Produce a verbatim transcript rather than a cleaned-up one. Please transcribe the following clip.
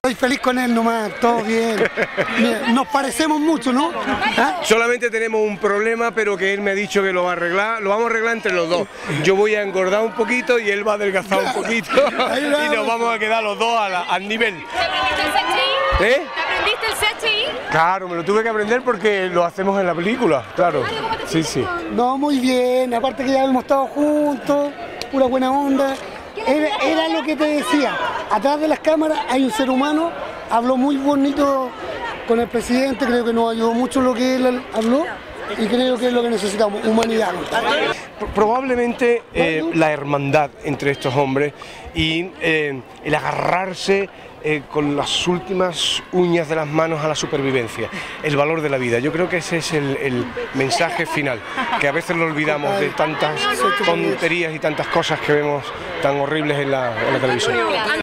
Estoy feliz con él nomás, todo bien. Nos parecemos mucho, ¿no? ¿Ah? Solamente tenemos un problema, pero que él me ha dicho que lo va a arreglar, lo vamos a arreglar entre los dos. Yo voy a engordar un poquito y él va a adelgazar un poquito y nos vamos a quedar los dos a la, al nivel. ¿Te aprendiste el C H I? ¿Eh? ¿Te aprendiste el C H I? Claro, me lo tuve que aprender porque lo hacemos en la película, claro. Sí, sí. No, muy bien, aparte que ya hemos estado juntos, pura buena onda. Era, era lo que te decía, atrás de las cámaras hay un ser humano, habló muy bonito con el presidente, creo que nos ayudó mucho lo que él habló y creo que es lo que necesitamos, humanidad. Probablemente eh, la hermandad entre estos hombres y eh, el agarrarse eh, con las últimas uñas de las manos a la supervivencia, el valor de la vida. Yo creo que ese es el, el mensaje final, que a veces lo olvidamos de tantas tonterías y tantas cosas que vemos tan horribles en la, en la televisión.